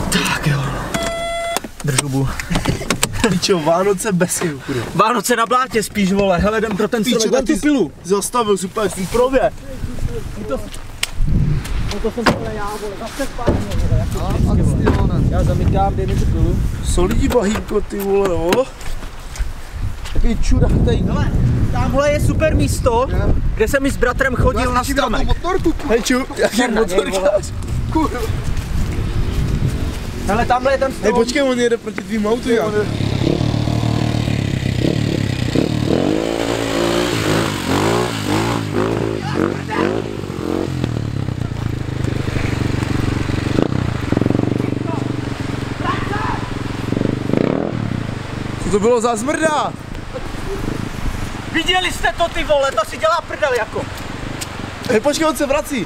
Tak jo. Držubu. Pičo, Vánoce bez jihu, kurva. Vánoce na blátě spíš, vole, hele, jdem pro ten Pičo, stromek, tu pilu. Zastavil super, jsem prově. No to jsem tohle já, vole, zase spátně, vole, jako vždycky, vole. Já zamykám, dej mi tu pilu. Solidí bahínko, ty vole, no. Takový čurák tady. Hele, tamhle je super místo, kde jsem mi s bratrem chodil na stromek. Hej, ču, jaký motor děláš? Kurva. Hele, tamhle je ten strom. Hej, počkej, on jede proti tvým autu, já. Co to bylo za zmrda? Viděli jste to, ty vole, to si dělá prdel jako. Hej, počkej, on se vrací.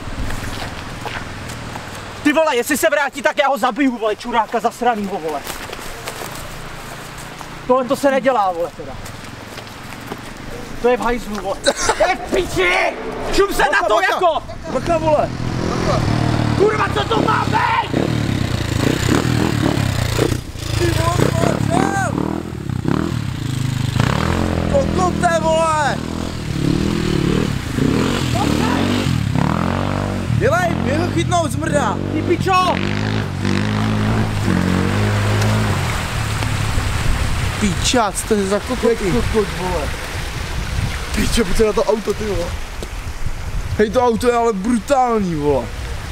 Ty vole, jestli se vrátí, tak já ho zabiju, vole, čuráka zasranýho, vole. Tohle to se nedělá, vole, teda. To je v hajzlu, vole. To je v piči! Šup se na to, jako! Baka, vole. Kurva, co to má být? Ty vole, čel! Kokote, vole! Dělej, mě ho chytnout, zmrdá! Ty pičo! Píčac, to je za kokoty. Kokot, vole. Píčo, pojď se na to auto, ty vole. Hej, to auto je ale brutální, vole.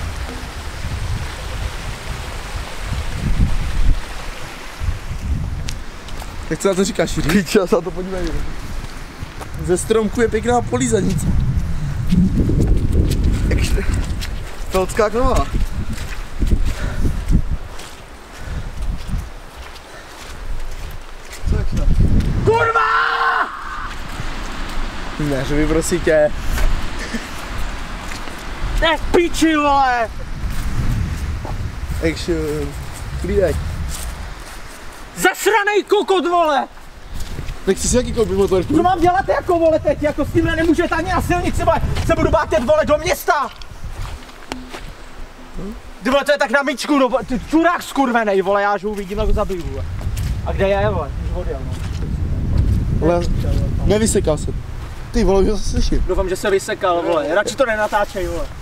Jak se na to říkáš, Jiří? Píča, se na to podívej. Ze stromku je pěkná polízanice. Jakže... Pelcká nová. Co je to? Kurva! Ne, že vyprosí tě. Ne v piči, vole! Jakže... Klídek. Zasranej kokot, vole! Tak si jaký koupí motor? Co mám dělat jako, vole, teď? Jako s tímhle nemůžete ani na silnici, vole. Se budu bát jet, vole, do města! Ty vole, to je tak na myčku, no, ty čurák skurvenej, vole, já už ho uvidím, jak ho zabiju, vole. A kde je, vole? Už odjel, no. Ale nevysekal se. Ty vole, už ho slyším. Doufám, že se vysekal, vole. Radši to nenatáčej, vole.